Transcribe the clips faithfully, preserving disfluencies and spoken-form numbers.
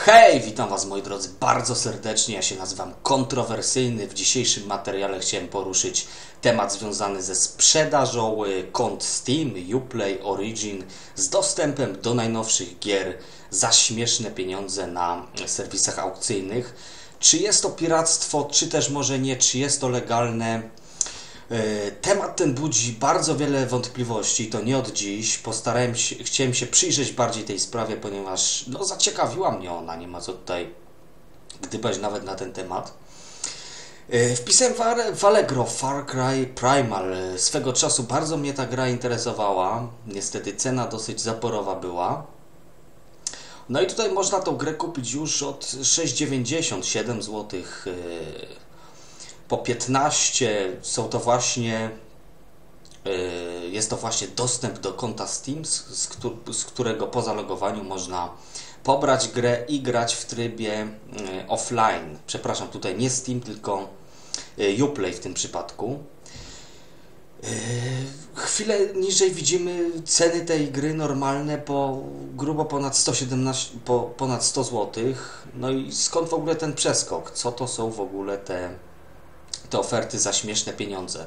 Hej, witam Was moi drodzy bardzo serdecznie, ja się nazywam Kontrowersyjny. W dzisiejszym materiale chciałem poruszyć temat związany ze sprzedażą kont Steam, Uplay, Origin z dostępem do najnowszych gier za śmieszne pieniądze na serwisach aukcyjnych. Czy jest to piractwo, czy też może nie, czy jest to legalne? Temat ten budzi bardzo wiele wątpliwości, to nie od dziś. Postarałem się, chciałem się przyjrzeć bardziej tej sprawie, ponieważ no, zaciekawiła mnie ona, nie ma co tutaj gdybać nawet na ten temat. Wpisałem w Allegro Far Cry Primal. Swego czasu bardzo mnie ta gra interesowała. Niestety cena dosyć zaporowa była. No i tutaj można tą grę kupić już od sześć dziewięćdziesiąt, siedem złotych. Po piętnaście są to właśnie, jest to właśnie dostęp do konta Steam, z którego po zalogowaniu można pobrać grę i grać w trybie offline. Przepraszam, tutaj nie Steam, tylko Uplay w tym przypadku. Chwilę niżej widzimy ceny tej gry normalne po grubo ponad sto siedemnaście, po ponad sto złotych. No i skąd w ogóle ten przeskok? Co to są w ogóle te te oferty za śmieszne pieniądze?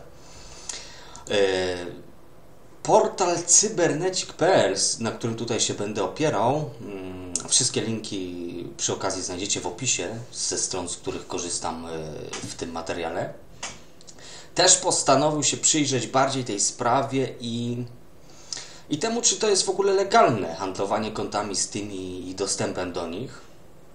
Portal cybernetic kropka p l, na którym tutaj się będę opierał, wszystkie linki przy okazji znajdziecie w opisie ze stron, z których korzystam w tym materiale, też postanowił się przyjrzeć bardziej tej sprawie i, i temu, czy to jest w ogóle legalne handlowanie kontami Steam i, i dostępem do nich.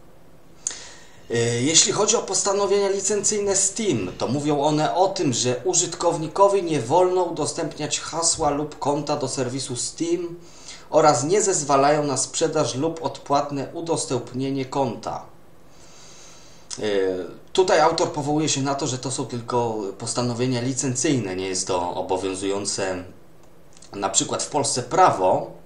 Jeśli chodzi o postanowienia licencyjne Steam, to mówią one o tym, że użytkownikowi nie wolno udostępniać hasła lub konta do serwisu Steam oraz nie zezwalają na sprzedaż lub odpłatne udostępnienie konta. Tutaj autor powołuje się na to, że to są tylko postanowienia licencyjne, nie jest to obowiązujące na przykład w Polsce prawo.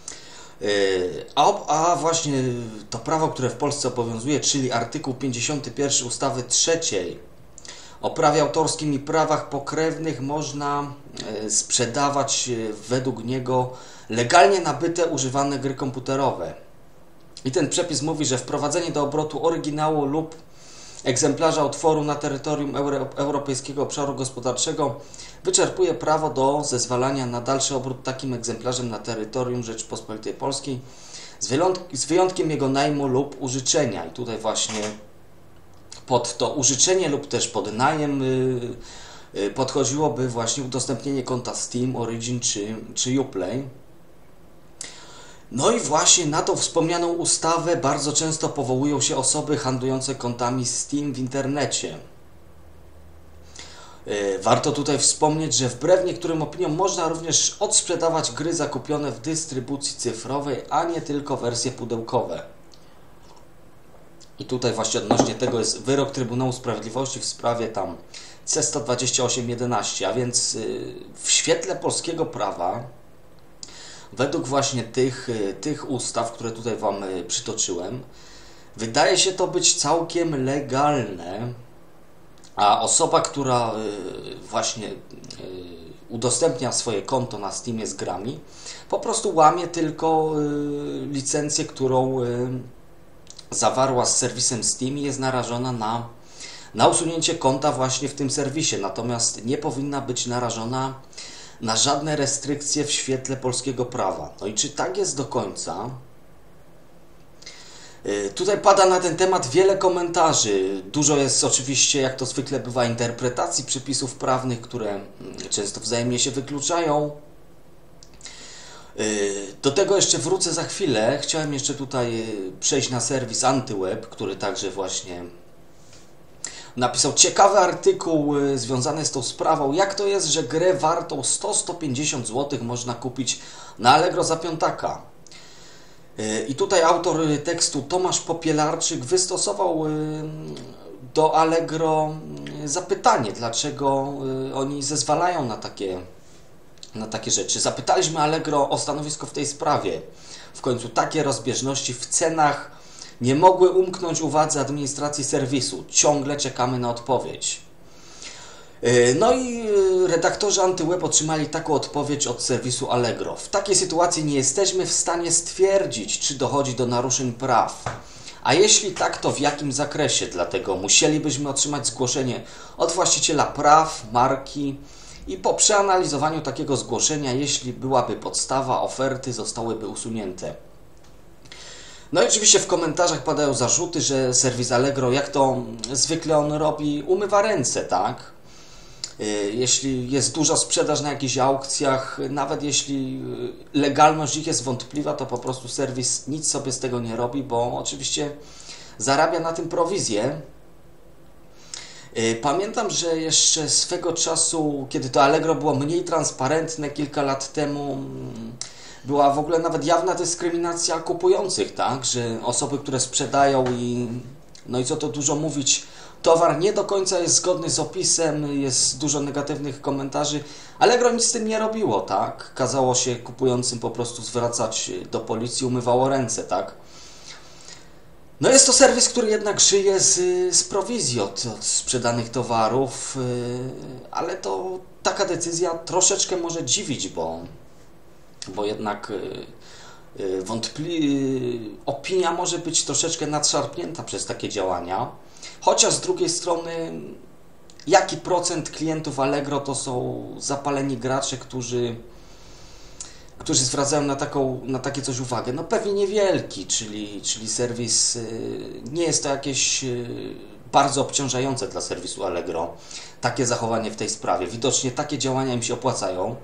A, a właśnie to prawo, które w Polsce obowiązuje, czyli artykuł pięćdziesiąty pierwszy ustawy trzeciej o prawie autorskim i prawach pokrewnych, można sprzedawać według niego legalnie nabyte, używane gry komputerowe. I ten przepis mówi, że wprowadzenie do obrotu oryginału lub egzemplarza utworu na terytorium Euro Europejskiego Obszaru Gospodarczego wyczerpuje prawo do zezwalania na dalszy obrót takim egzemplarzem na terytorium Rzeczypospolitej Polskiej z, z wyjątkiem jego najmu lub użyczenia. I tutaj właśnie pod to użyczenie lub też pod najem yy, yy, podchodziłoby właśnie udostępnienie konta Steam, Origin czy, czy Uplay. No i właśnie na tą wspomnianą ustawę bardzo często powołują się osoby handlujące kontami Steam w internecie. Warto tutaj wspomnieć, że wbrew niektórym opiniom można również odsprzedawać gry zakupione w dystrybucji cyfrowej, a nie tylko wersje pudełkowe. I tutaj właśnie odnośnie tego jest wyrok Trybunału Sprawiedliwości w sprawie tam C sto dwadzieścia osiem jedenaście, a więc w świetle polskiego prawa, według właśnie tych, tych ustaw, które tutaj Wam przytoczyłem, wydaje się to być całkiem legalne, a osoba, która właśnie udostępnia swoje konto na Steamie z grami, po prostu łamie tylko licencję, którą zawarła z serwisem Steam i jest narażona na, na usunięcie konta właśnie w tym serwisie, natomiast nie powinna być narażona na żadne restrykcje w świetle polskiego prawa. No i czy tak jest do końca? Tutaj pada na ten temat wiele komentarzy. Dużo jest oczywiście, jak to zwykle bywa, interpretacji przepisów prawnych, które często wzajemnie się wykluczają. Do tego jeszcze wrócę za chwilę. Chciałem jeszcze tutaj przejść na serwis AntyWeb, który także właśnie napisał ciekawy artykuł związany z tą sprawą, jak to jest, że grę wartą sto do stu pięćdziesięciu złotych można kupić na Allegro za piątaka. I tutaj autor tekstu Tomasz Popielarczyk wystosował do Allegro zapytanie, dlaczego oni zezwalają na takie, na takie rzeczy. Zapytaliśmy Allegro o stanowisko w tej sprawie. W końcu takie rozbieżności w cenach nie mogły umknąć uwadze administracji serwisu. Ciągle czekamy na odpowiedź. No i redaktorzy AntyWeb otrzymali taką odpowiedź od serwisu Allegro. W takiej sytuacji nie jesteśmy w stanie stwierdzić, czy dochodzi do naruszeń praw. A jeśli tak, to w jakim zakresie? Dlatego musielibyśmy otrzymać zgłoszenie od właściciela praw, marki i po przeanalizowaniu takiego zgłoszenia, jeśli byłaby podstawa, oferty zostałyby usunięte. No i oczywiście w komentarzach padają zarzuty, że serwis Allegro, jak to zwykle on robi, umywa ręce, tak? Jeśli jest duża sprzedaż na jakichś aukcjach, nawet jeśli legalność ich jest wątpliwa, to po prostu serwis nic sobie z tego nie robi, bo oczywiście zarabia na tym prowizję. Pamiętam, że jeszcze swego czasu, kiedy to Allegro było mniej transparentne, kilka lat temu, była w ogóle nawet jawna dyskryminacja kupujących, tak? Że osoby, które sprzedają i no i co to dużo mówić, towar nie do końca jest zgodny z opisem, jest dużo negatywnych komentarzy. Allegro nic z tym nie robiło, tak? Kazało się kupującym po prostu zwracać do policji, umywało ręce, tak? No jest to serwis, który jednak żyje z, z prowizji od, od sprzedanych towarów, yy, ale to taka decyzja troszeczkę może dziwić, bo, bo jednak yy, yy, wątpli, opinia może być troszeczkę nadszarpnięta przez takie działania. Chociaż z drugiej strony, jaki procent klientów Allegro to są zapaleni gracze, którzy, którzy zwracają na, taką, na takie coś uwagę? No pewnie niewielki, czyli, czyli serwis, nie jest to jakieś bardzo obciążające dla serwisu Allegro, takie zachowanie w tej sprawie. Widocznie takie działania im się opłacają.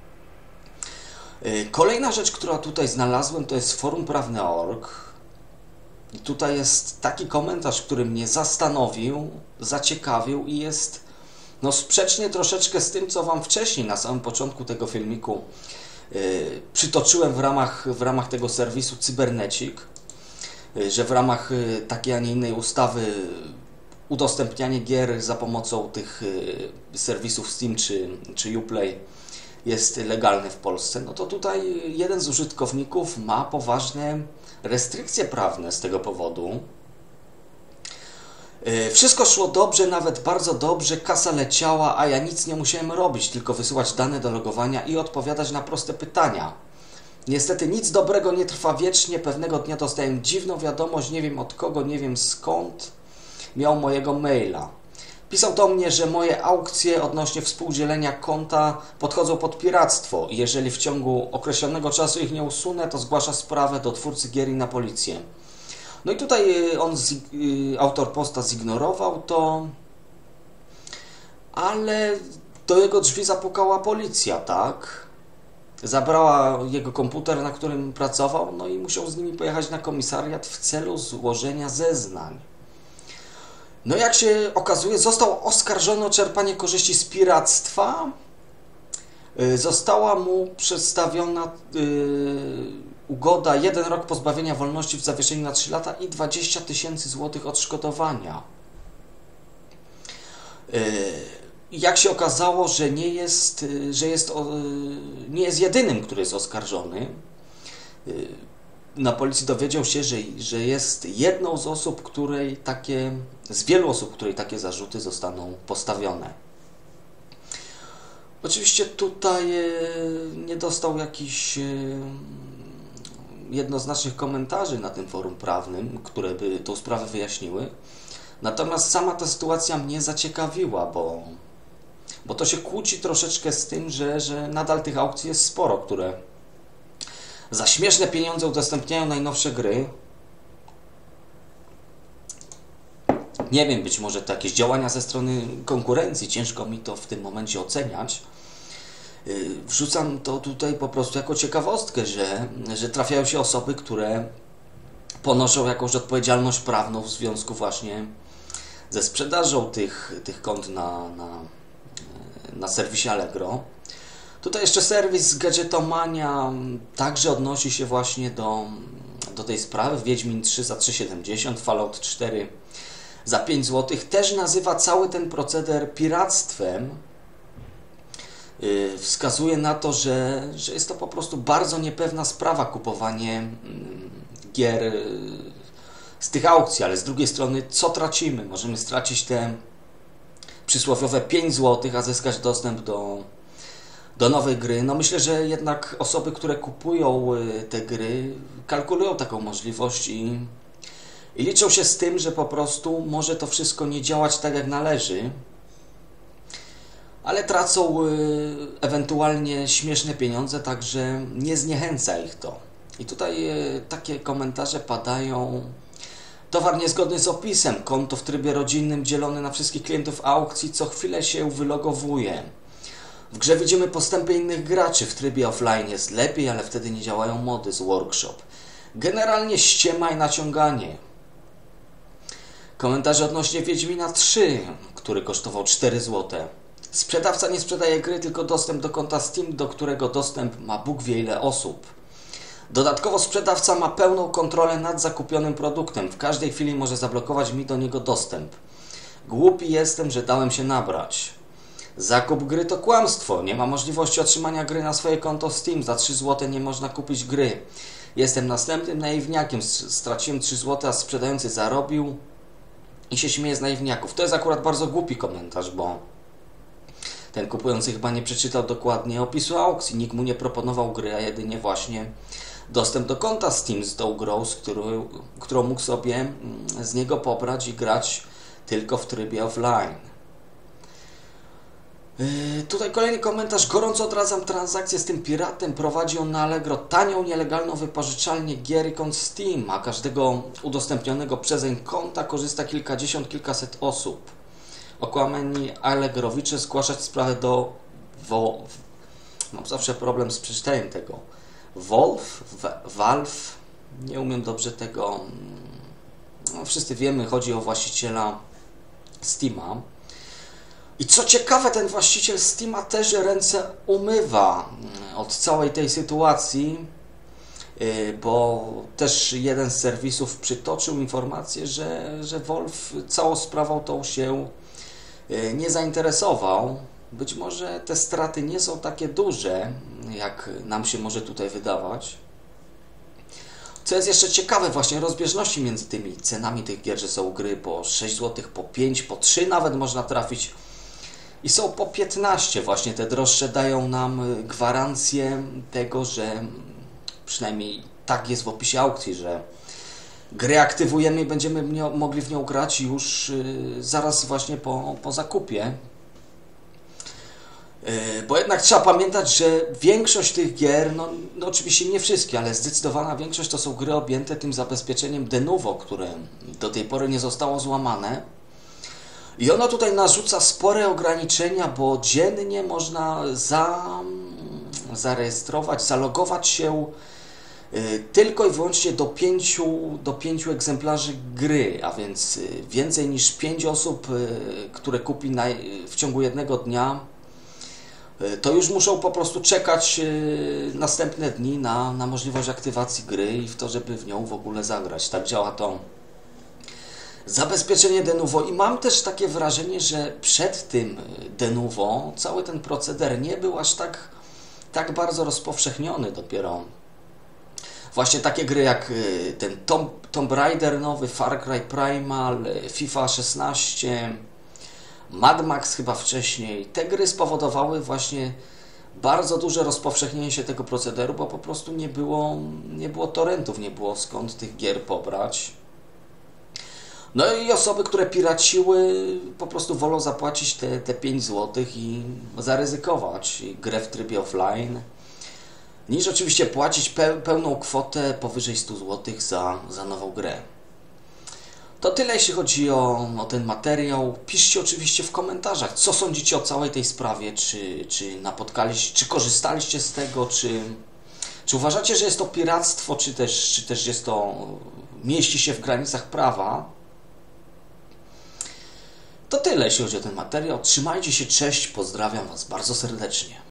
Kolejna rzecz, którą tutaj znalazłem, to jest forum prawne kropka org. I tutaj jest taki komentarz, który mnie zastanowił, zaciekawił i jest no, sprzeczny troszeczkę z tym, co Wam wcześniej na samym początku tego filmiku yy, przytoczyłem w ramach, w ramach tego serwisu Cybernecik, yy, że w ramach yy, takiej, a nie innej ustawy udostępnianie gier za pomocą tych yy, serwisów Steam czy, czy Uplay jest legalne w Polsce. No to tutaj jeden z użytkowników ma poważne restrykcje prawne z tego powodu. Wszystko szło dobrze, nawet bardzo dobrze, kasa leciała, a ja nic nie musiałem robić, tylko wysyłać dane do logowania i odpowiadać na proste pytania. Niestety nic dobrego nie trwa wiecznie, pewnego dnia dostałem dziwną wiadomość, nie wiem od kogo, nie wiem skąd, miał mojego maila. Pisał do mnie, że moje aukcje odnośnie współdzielenia konta podchodzą pod piractwo i jeżeli w ciągu określonego czasu ich nie usunę, to zgłasza sprawę do twórcy gier i na policję. No i tutaj on, autor posta, zignorował to, ale do jego drzwi zapukała policja, tak? Zabrała jego komputer, na którym pracował, no i musiał z nimi pojechać na komisariat w celu złożenia zeznań. No jak się okazuje, został oskarżony o czerpanie korzyści z piractwa. Została mu przedstawiona yy, ugoda, jeden rok pozbawienia wolności w zawieszeniu na trzy lata i dwadzieścia tysięcy złotych odszkodowania. Yy, jak się okazało, że nie jest, że jest, yy, nie jest jedynym, który jest oskarżony. Yy, Na policji dowiedział się, że, że jest jedną z osób, której takie, z wielu osób, której takie zarzuty zostaną postawione. Oczywiście tutaj nie dostał jakichś jednoznacznych komentarzy na tym forum prawnym, które by tą sprawę wyjaśniły. Natomiast sama ta sytuacja mnie zaciekawiła, bo, bo to się kłóci troszeczkę z tym, że, że nadal tych aukcji jest sporo, które za śmieszne pieniądze udostępniają najnowsze gry. Nie wiem, być może to jakieś działania ze strony konkurencji, ciężko mi to w tym momencie oceniać. Wrzucam to tutaj po prostu jako ciekawostkę, że, że trafiają się osoby, które ponoszą jakąś odpowiedzialność prawną w związku właśnie ze sprzedażą tych, tych kont na, na, na serwisie Allegro. Tutaj jeszcze serwis Gadżetomania także odnosi się właśnie do, do tej sprawy. Wiedźmin trzy za trzy siedemdziesiąt, Fallout cztery za pięć złotych. Też nazywa cały ten proceder piractwem. Yy, wskazuje na to, że, że jest to po prostu bardzo niepewna sprawa kupowanie yy, gier yy, z tych aukcji, ale z drugiej strony co tracimy? Możemy stracić te przysłowiowe pięć złotych, a zyskać dostęp do do nowej gry. No myślę, że jednak osoby, które kupują te gry, kalkulują taką możliwość i, I liczą się z tym, że po prostu może to wszystko nie działać tak jak należy, ale tracą y, ewentualnie śmieszne pieniądze, także nie zniechęca ich to. I tutaj y, takie komentarze padają. Towar niezgodny z opisem, konto w trybie rodzinnym dzielone na wszystkich klientów aukcji co chwilę się wylogowuje. W grze widzimy postępy innych graczy, w trybie offline jest lepiej, ale wtedy nie działają mody z workshop. Generalnie ściema i naciąganie. Komentarze odnośnie Wiedźmina trzy, który kosztował cztery złote. Sprzedawca nie sprzedaje gry, tylko dostęp do konta Steam, do którego dostęp ma Bóg wie ile osób. Dodatkowo sprzedawca ma pełną kontrolę nad zakupionym produktem. W każdej chwili może zablokować mi do niego dostęp. Głupi jestem, że dałem się nabrać. Zakup gry to kłamstwo. Nie ma możliwości otrzymania gry na swoje konto Steam. Za trzy złote nie można kupić gry. Jestem następnym naiwniakiem. Straciłem trzy złote, a sprzedający zarobił i się śmieje z naiwniaków. To jest akurat bardzo głupi komentarz, bo ten kupujący chyba nie przeczytał dokładnie opisu aukcji. Nikt mu nie proponował gry, a jedynie właśnie dostęp do konta Steam z tą grą, z którą, którą mógł sobie z niego pobrać i grać tylko w trybie offline. Yy, tutaj kolejny komentarz. Gorąco odradzam transakcję z tym piratem. Prowadzi on na Allegro tanią, nielegalną wypożyczalnię gier i kont Steam, a każdego udostępnionego przezeń konta korzysta kilkadziesiąt, kilkaset osób. Okłamani Allegrowicze zgłaszać sprawę do Wo... Mam zawsze problem z przeczytaniem tego. Wolf, Valve, nie umiem dobrze tego. No, wszyscy wiemy, chodzi o właściciela Steama. I co ciekawe, ten właściciel Steama też ręce umywa od całej tej sytuacji, bo też jeden z serwisów przytoczył informację, że, że Wolf całą sprawą tą się nie zainteresował. Być może te straty nie są takie duże, jak nam się może tutaj wydawać. Co jest jeszcze ciekawe, właśnie rozbieżności między tymi cenami tych gier, że są gry po sześć złotych, po pięć, po trzy nawet można trafić i są po piętnaście. Właśnie te droższe dają nam gwarancję tego, że przynajmniej tak jest w opisie aukcji, że gry aktywujemy i będziemy w nią, mogli w nią grać już yy, zaraz właśnie po, po zakupie. Yy, bo jednak trzeba pamiętać, że większość tych gier, no, no oczywiście nie wszystkie, ale zdecydowana większość to są gry objęte tym zabezpieczeniem de novo, które do tej pory nie zostało złamane. I ono tutaj narzuca spore ograniczenia, bo dziennie można za, zarejestrować, zalogować się tylko i wyłącznie do pięciu, do pięciu egzemplarzy gry, a więc więcej niż pięć osób, które kupi na, w ciągu jednego dnia, to już muszą po prostu czekać następne dni na, na możliwość aktywacji gry i w to, żeby w nią w ogóle zagrać. Tak działa to zabezpieczenie de novo. I mam też takie wrażenie, że przed tym de novo cały ten proceder nie był aż tak, tak bardzo rozpowszechniony. Dopiero właśnie takie gry jak ten Tomb, Tomb Raider nowy, Far Cry Primal, FIFA szesnaście, Mad Max chyba wcześniej. Te gry spowodowały właśnie bardzo duże rozpowszechnienie się tego procederu, bo po prostu nie było, nie było torrentów, nie było skąd tych gier pobrać. No i osoby, które piraciły, po prostu wolą zapłacić te, te pięć złotych i zaryzykować grę w trybie offline, niż oczywiście płacić pe pełną kwotę powyżej stu złotych za, za nową grę. To tyle, jeśli chodzi o, o ten materiał. Piszcie oczywiście w komentarzach, co sądzicie o całej tej sprawie, czy, czy napotkaliście, czy korzystaliście z tego, czy, czy uważacie, że jest to piractwo, czy też, czy też jest to, mieści się w granicach prawa. To tyle, jeśli chodzi o ten materiał. Trzymajcie się, cześć, pozdrawiam Was bardzo serdecznie.